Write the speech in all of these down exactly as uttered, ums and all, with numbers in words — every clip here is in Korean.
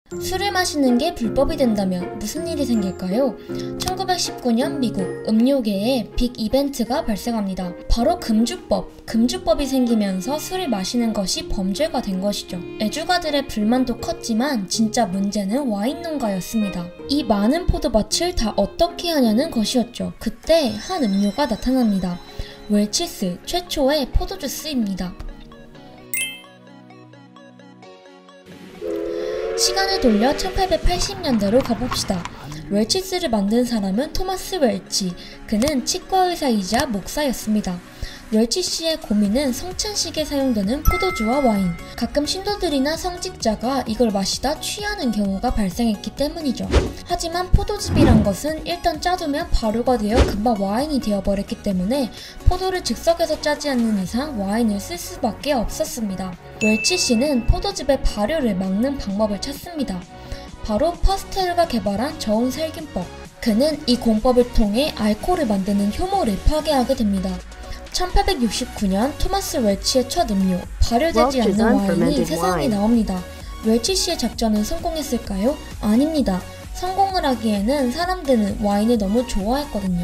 술을 마시는 게 불법이 된다면 무슨 일이 생길까요? 천구백십구 년 미국 음료계에 빅 이벤트가 발생합니다. 바로 금주법. 금주법이 생기면서 술을 마시는 것이 범죄가 된 것이죠. 애주가들의 불만도 컸지만 진짜 문제는 와인 농가였습니다. 이 많은 포도밭을 다 어떻게 하냐는 것이었죠. 그때 한 음료가 나타납니다. 웰치스, 최초의 포도주스입니다. 시간을 돌려 천팔백팔십 년대로 가봅시다. 웰치스를 만든 사람은 토마스 웰치, 그는 치과의사이자 목사였습니다. 웰치 씨의 고민은 성찬식에 사용되는 포도주와 와인, 가끔 신도들이나 성직자가 이걸 마시다 취하는 경우가 발생했기 때문이죠. 하지만 포도즙이란 것은 일단 짜두면 발효가 되어 금방 와인이 되어버렸기 때문에 포도를 즉석에서 짜지 않는 이상 와인을 쓸 수밖에 없었습니다. 웰치 씨는 포도즙의 발효를 막는 방법을 찾습니다. 바로 퍼스텔르가 개발한 저온 살균법. 그는 이 공법을 통해 알코올을 만드는 효모를 파괴하게 됩니다. 천팔백육십구 년 토마스 웰치의 첫 음료, 발효되지 않는 와인이 세상에 나옵니다. 웰치 씨의 작전은 성공했을까요? 아닙니다. 성공을 하기에는 사람들은 와인을 너무 좋아했거든요.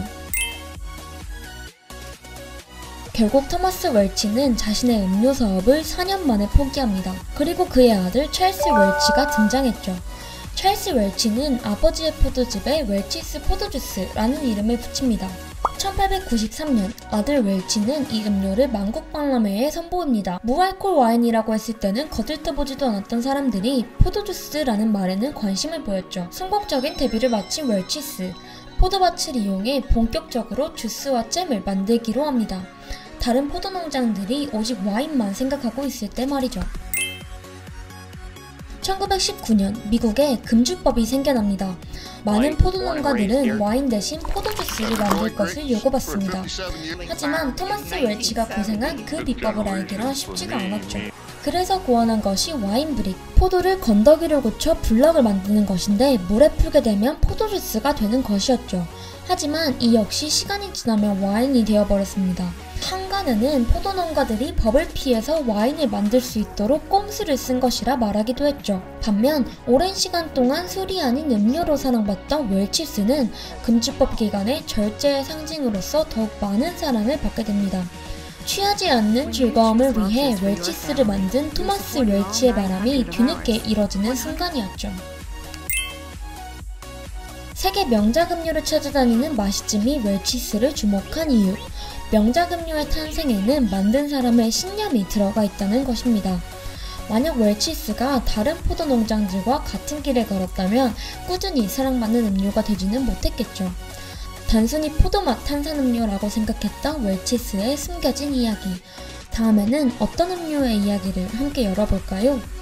결국 토마스 웰치는 자신의 음료 사업을 사 년 만에 포기합니다. 그리고 그의 아들 찰스 웰치가 등장했죠. 찰스 웰치는 아버지의 포도즙에 웰치스 포도주스라는 이름을 붙입니다. 천팔백구십삼 년 아들 웰치는 이 음료를 만국박람회에 선보입니다. 무알콜 와인이라고 했을 때는 거들떠보지도 않았던 사람들이 포도주스라는 말에는 관심을 보였죠. 성공적인 데뷔를 마친 웰치스, 포도밭을 이용해 본격적으로 주스와 잼을 만들기로 합니다. 다른 포도농장들이 오직 와인만 생각하고 있을 때 말이죠. 천구백십구 년 미국에 금주법이 생겨납니다. 많은 포도농가들은 와인 대신 포도주스를 만들 것을 요구받습니다. 하지만 토마스 웰치가 고생한 그 비법을 알기란 쉽지가 않았죠. 그래서 고안한 것이 와인 브릭, 포도를 건더기를 고쳐 블럭을 만드는 것인데 물에 풀게 되면 포도주스가 되는 것이었죠. 하지만 이 역시 시간이 지나면 와인이 되어버렸습니다. 한간에는 포도농가들이 법을 피해서 와인을 만들 수 있도록 꼼수를 쓴 것이라 말하기도 했죠. 반면 오랜 시간 동안 술이 아닌 음료로 사랑받던 웰치스는 금주법 기간에 절제의 상징으로서 더욱 많은 사랑을 받게 됩니다. 취하지 않는 즐거움을 위해 웰치스를 만든 토마스 웰치의 바람이 뒤늦게 이뤄지는 순간이었죠. 세계 명작 음료를 찾아다니는 마시즘이 웰치스를 주목한 이유. 명작 음료의 탄생에는 만든 사람의 신념이 들어가 있다는 것입니다. 만약 웰치스가 다른 포도 농장들과 같은 길을 걸었다면 꾸준히 사랑받는 음료가 되지는 못했겠죠. 단순히 포도맛 탄산음료라고 생각했던 웰치스의 숨겨진 이야기. 다음에는 어떤 음료의 이야기를 함께 열어볼까요?